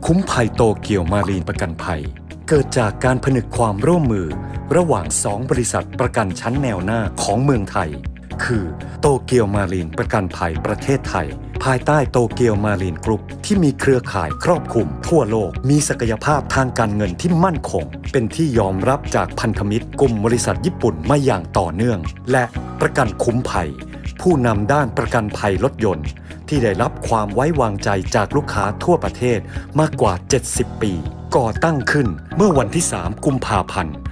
คุ้มภัยโตเกียวมารีนประกันภัยเกิดจากการผนึกความร่วมมือระหว่าง2บริษัทประกันชั้นแนวหน้าของเมืองไทยคือโตเกียวมารีนประกันภัยประเทศไทยภายใต้โตเกียวมารีนกรุ๊ปที่มีเครือข่ายครอบคลุมทั่วโลกมีศักยภาพทางการเงินที่มั่นคงเป็นที่ยอมรับจากพันธมิตรกลุ่มบริษัทญี่ปุ่นมาอย่างต่อเนื่องและประกันคุ้มภัยผู้นำด้านประกันภัยรถยนต์ที่ได้รับความไว้วางใจจากลูกค้าทั่วประเทศมากกว่า70ปีก่อตั้งขึ้นเมื่อวันที่3กุมภาพันธ์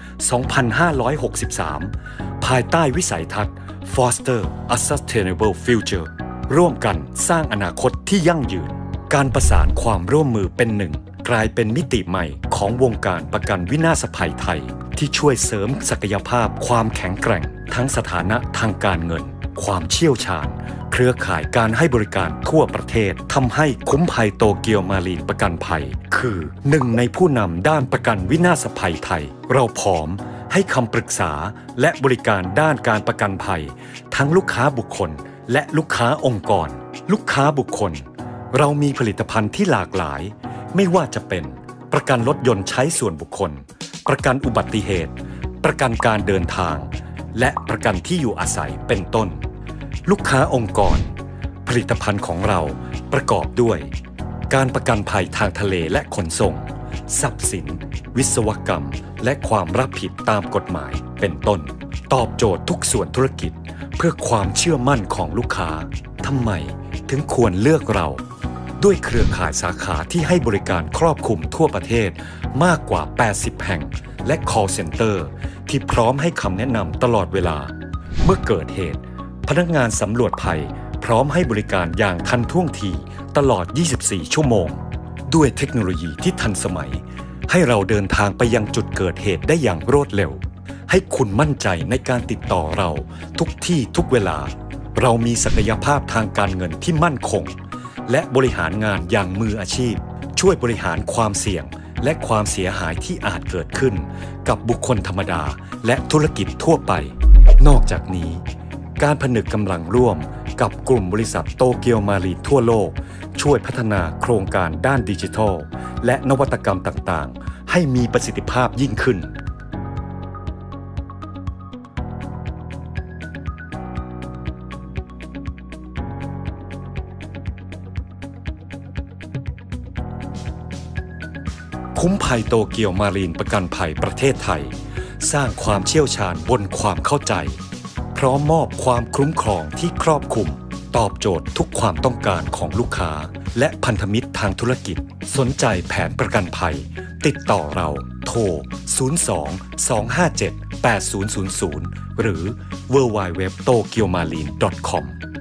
2563ภายใต้วิสัยทัศน์ Foster a Sustainable Future ร่วมกันสร้างอนาคตที่ยั่งยืนการประสานความร่วมมือเป็นหนึ่งกลายเป็นมิติใหม่ของวงการประกันวินาศภัยไทยที่ช่วยเสริมศักยภาพความแข็งแกร่งทั้งสถานะทางการเงินความเชี่ยวชาญเครือข่ายการให้บริการทั่วประเทศทำให้คุ้มภัยโตเกียวมารีนประกันภัยคือหนึ่งในผู้นำด้านประกันวินาศภัยไทยเราพร้อมให้คำปรึกษาและบริการด้านการประกันภัยทั้งลูกค้าบุคคลและลูกค้าองค์กรลูกค้าบุคคลเรามีผลิตภัณฑ์ที่หลากหลายไม่ว่าจะเป็นประกันรถยนต์ใช้ส่วนบุคคลประกันอุบัติเหตุประกันการเดินทางและประกันที่อยู่อาศัยเป็นต้นลูกค้าองค์กรผลิตภัณฑ์ของเราประกอบด้วยการประกันภัยทางทะเลและขนส่งทรัพย์สินวิศวกรรมและความรับผิดตามกฎหมายเป็นต้นตอบโจทย์ทุกส่วนธุรกิจเพื่อความเชื่อมั่นของลูกค้าทำไมถึงควรเลือกเราด้วยเครือข่ายสาขาที่ให้บริการครอบคลุมทั่วประเทศมากกว่า80แห่งและ call center ที่พร้อมให้คำแนะนำตลอดเวลาเมื่อเกิดเหตุพนักงานสำรวจภัยพร้อมให้บริการอย่างทันท่วงทีตลอด24ชั่วโมงด้วยเทคโนโลยีที่ทันสมัยให้เราเดินทางไปยังจุดเกิดเหตุได้อย่างรวดเร็วให้คุณมั่นใจในการติดต่อเราทุกที่ทุกเวลาเรามีศักยภาพทางการเงินที่มั่นคงและบริหารงานอย่างมืออาชีพช่วยบริหารความเสี่ยงและความเสียหายที่อาจเกิดขึ้นกับบุคคลธรรมดาและธุรกิจทั่วไปนอกจากนี้การผนึกกำลังร่วมกับกลุ่มบริษัทโตเกียวมารีนทั่วโลกช่วยพัฒนาโครงการด้านดิจิทัลและนวัตกรรมต่างๆให้มีประสิทธิภาพยิ่งขึ้นคุ้มภัยโตเกียวมารีนประกันภัยประเทศไทยสร้างความเชี่ยวชาญบนความเข้าใจพร้อมมอบความคุ้มครองที่ครอบคลุมตอบโจทย์ทุกความต้องการของลูกค้าและพันธมิตรทางธุรกิจสนใจแผนประกันภัยติดต่อเราโทร 02 257 8000 หรือ www.tokyomarine.com